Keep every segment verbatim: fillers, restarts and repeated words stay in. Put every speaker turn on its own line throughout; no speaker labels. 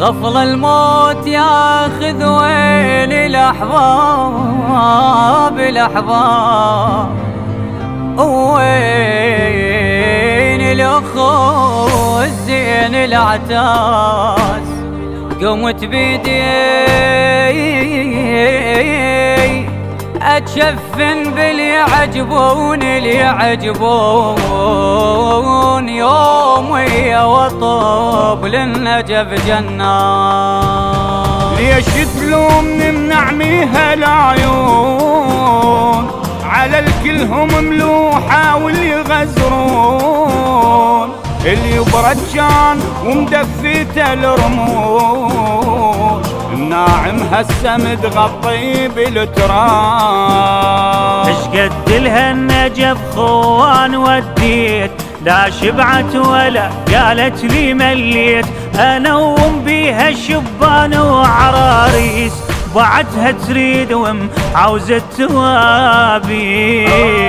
غفل الموت ياخذ وين الأحباب الأحباب، وين الأخو الزين العتاس. قمت بيدي أتشفن باللي يعجبون اللي يعجبون، يومي وطب للنجف جنات.
ليش تلومني منعميها العيون، على الكل هم ملوحة واللي يغزرون، اللي برجان ومدفيته الرموش، الناعم هسه متغطي بالتراب.
اشقد لها النجف خوان وديت، لا شبعت ولا قالت لي مليت، انوم بيها الشبان وعراريس، بعدها تريد وم عاوزة توابي.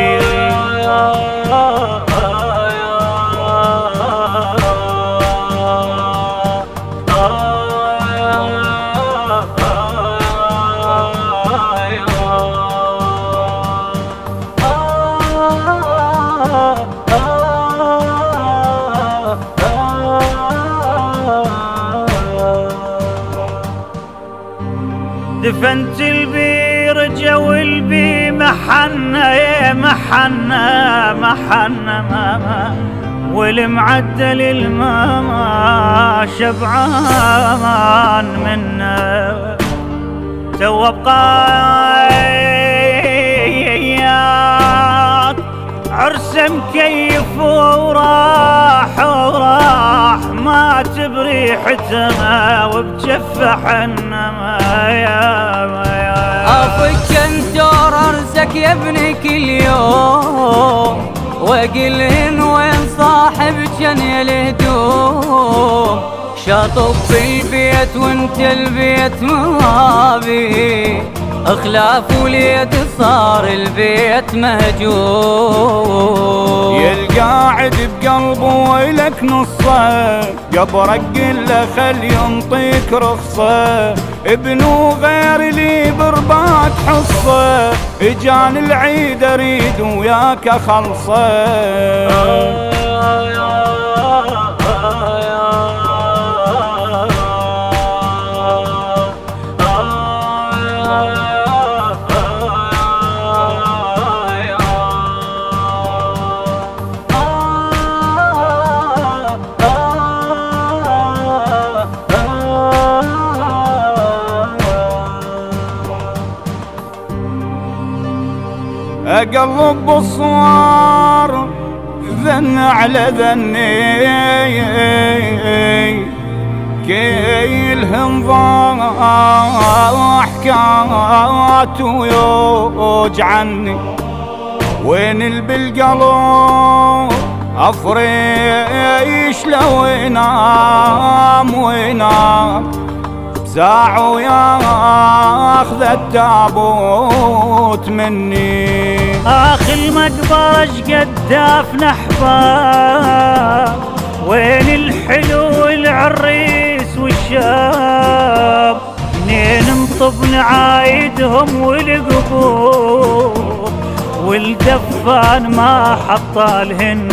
دفنت البير جو البي محنة يا محنة محنة، والمعدل الماما شبعان منه، تو بقايات عرس مكيف وراح وراح، ما تبريحتنا وبجفة حنما يا يا.
افك انت ارزك يا ابني كل يوم، واقلن وين صاحبك يا الهدوم، شاطب بالبيت وانت البيت ما بي، اخلاف وليد صار البيت مهجوم.
يا القاعد بقلبه ويلك نصه، قبرك قله خل ينطيك رخصه، ابنو غير لي برباك حصه، اجان العيد اريد وياك خلصه. اقلب بالصوار ذن على ذني، كيلهم ضحكات ويوجعني، وين بالقلب افريش لو ينام وينام، ساع وياخذ التابوت مني.
اخ المقبرة قداف نحباب، وين الحلو العريس والشاب، منين نطب نعايدهم والقبور، والدفان ما حطالهن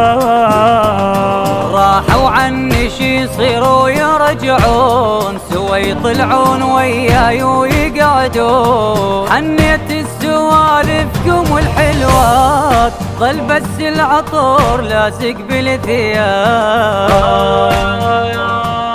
باب.
راحوا عني شي يصيروا يرجعون، سوا يطلعون وياي ويقعدون، حنيت السوالفكم والحلوات، ظل بس العطور لازق بالثياب.